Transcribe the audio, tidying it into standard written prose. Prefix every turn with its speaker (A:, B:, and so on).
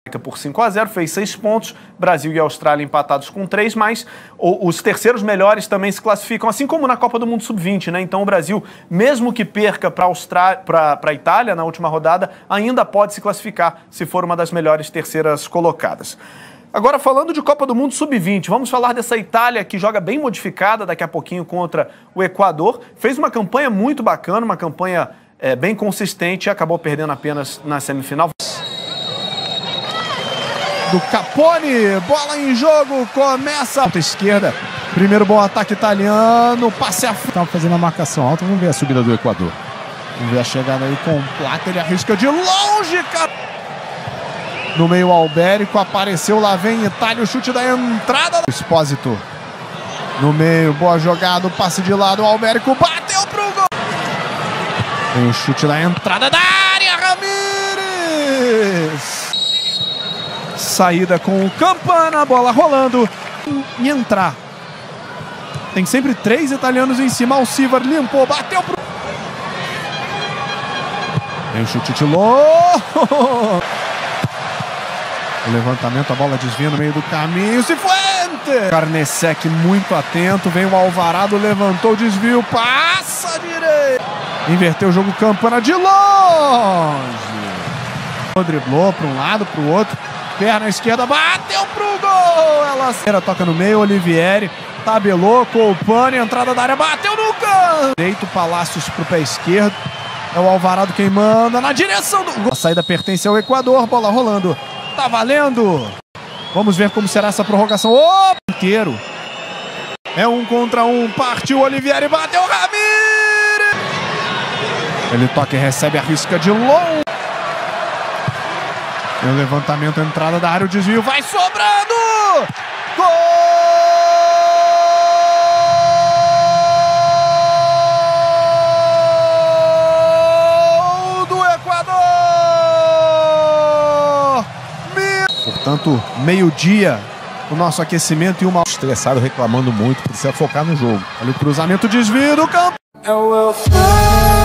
A: por 5-0, fez 6 pontos, Brasil e Austrália empatados com 3, mas os terceiros melhores também se classificam, assim como na Copa do Mundo Sub-20, né? Então o Brasil, mesmo que perca para a Itália na última rodada, ainda pode se classificar se for uma das melhores terceiras colocadas. Agora, falando de Copa do Mundo Sub-20, vamos falar dessa Itália que joga bem modificada daqui a pouquinho contra o Equador. Fez uma campanha muito bacana, uma campanha bem consistente e acabou perdendo apenas na semifinal.
B: Do Capone, bola em jogo, começa a esquerda, primeiro bom ataque italiano, passe a frente.
C: Estava fazendo a marcação alta, vamos ver a subida do Equador.
B: Vamos ver a chegada aí com o Plata, ele arrisca de longe, cara. No meio Albérico, apareceu, lá vem Itália, o chute da entrada. Expósito, no meio, boa jogada, o passe de lado, o Albérico bateu pro gol. Tem o chute da entrada da área, Ramírez. Saída com o Campana, bola rolando e entrar. Tem sempre 3 italianos em cima, Alcivar limpou, bateu pro... Tem o chute de longe. O levantamento, a bola desvia no meio do caminho, Cifuentes! Carnesec muito atento, vem o Alvarado, levantou, desvio, passa direito. Inverteu o jogo, Campana de longe. Driblou para um lado, para o outro. Perna esquerda, bateu pro gol! Ela toca no meio, Olivieri, tabelou, Colpani, entrada da área, bateu no canto! Direito, Palácios pro pé esquerdo. É o Alvarado quem manda na direção do gol. A saída pertence ao Equador, bola rolando. Tá valendo! Vamos ver como será essa prorrogação. O inteiro. É 1 contra 1. Partiu Olivieri, bateu Ramírez! Ele toca e recebe a risca de longe. Tem o levantamento, entrada da área, o desvio, vai sobrando! Gol do Equador! Portanto, meio-dia, o nosso aquecimento e uma...
C: Estressado, reclamando muito, precisa focar no jogo.
B: Olha o cruzamento, desvio do campo.